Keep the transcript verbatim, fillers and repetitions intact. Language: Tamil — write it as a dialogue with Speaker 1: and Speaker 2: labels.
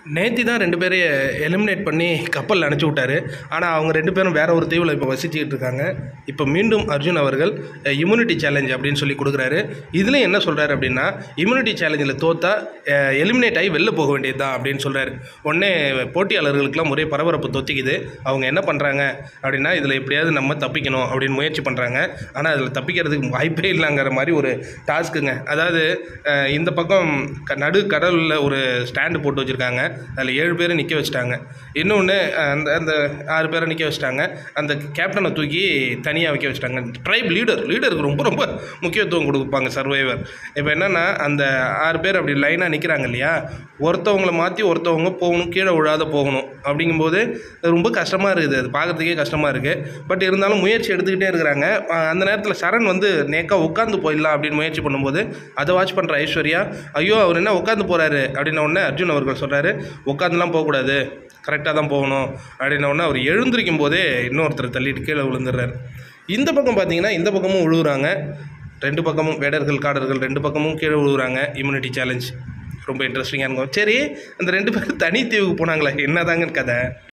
Speaker 1: நேத்தி தான் ரெண்டு பேரையும் எலிமினேட் பண்ணி கப்பலில் அனுப்பிச்சி விட்டாரு. ஆனால் அவங்க ரெண்டு பேரும் வேற ஒரு தீவில் இப்போ வசிச்சுக்கிட்டு இருக்காங்க. இப்போ மீண்டும் அர்ஜுன் அவர்கள் இம்யூனிட்டி சேலஞ்ச் அப்படின்னு சொல்லி கொடுக்குறாரு. இதுலேயும் என்ன சொல்கிறாரு அப்படின்னா, இம்யூனிட்டி சேலஞ்சில் தோத்தா எலிமினேட் ஆகி வெளில போக வேண்டியது தான் அப்படின்னு சொல்கிறாரு. உடனே போட்டியாளர்களுக்கெல்லாம் ஒரே பரபரப்பு தொத்திக்குது. அவங்க என்ன பண்ணுறாங்க அப்படின்னா, இதில் எப்படியாவது நம்ம தப்பிக்கணும் அப்படின்னு முயற்சி பண்ணுறாங்க. ஆனால் அதில் தப்பிக்கிறதுக்கு வாய்ப்பே இல்லைங்கிற மாதிரி ஒரு டாஸ்க்குங்க. அதாவது இந்த பக்கம் நடு கடலில் ஒரு ஸ்டாண்டு போட்டு வச்சுருக்காங்க. அதில் ஏழு பேரை நிற்க வச்சுட்டாங்க. இன்னொன்று அந்த அந்த ஆறு பேரை நிற்க வச்சுட்டாங்க. அந்த கேப்டனை தூக்கி தனியாக வைக்க வச்சுட்டாங்க. ட்ரைப் லீடர் லீடருக்கு ரொம்ப ரொம்ப முக்கியத்துவம் கொடுப்பாங்க சர்வைவர். இப்போ என்னென்னா, அந்த ஆறு பேர் அப்படி லைனாக நிற்கிறாங்க இல்லையா, ஒருத்தவங்களை மாற்றி ஒருத்தவங்க போகணும், கீழே விழாத போகணும். அப்படிங்கும்போது ரொம்ப கஷ்டமாக இருக்குது. அது பார்க்குறதுக்கே கஷ்டமாக இருக்குது. பட் இருந்தாலும் முயற்சி எடுத்துக்கிட்டே இருக்கிறாங்க. அந்த நேரத்தில் சரண் வந்து நேக்காக உட்காந்து போயிடலாம் அப்படின்னு முயற்சி பண்ணும்போது அதை வாட்ச் பண்ணுற ஐஸ்வர்யா, ஐயோ அவர் என்ன உட்காந்து போகிறாரு அப்படின்ன உடனே அர்ஜுன் அவர்கள் சொல்கிறாரு, உட்காந்துலாம் போகக்கூடாது, கரெக்டாக தான் போகணும் அப்படின்ன உடனே அவர் எழுந்திருக்கும் போதே இன்னொருத்தர் தள்ளிட்டு கீழே விழுந்துடுறாரு. இந்த பக்கம் பார்த்தீங்கன்னா இந்த பக்கமும் விழுகுறாங்க. ரெண்டு பக்கமும் வேடர்கள் காடர்கள் ரெண்டு பக்கமும் கீழே விழுகுறாங்க. இம்யூனிட்டி சேலஞ்ச் ரொம்ப இன்ட்ரெஸ்டிங்காக இருக்கும். சரி, அந்த ரெண்டு பேரும் தனி தீவுக்கு போனாங்களே, என்னதாங்க கதை?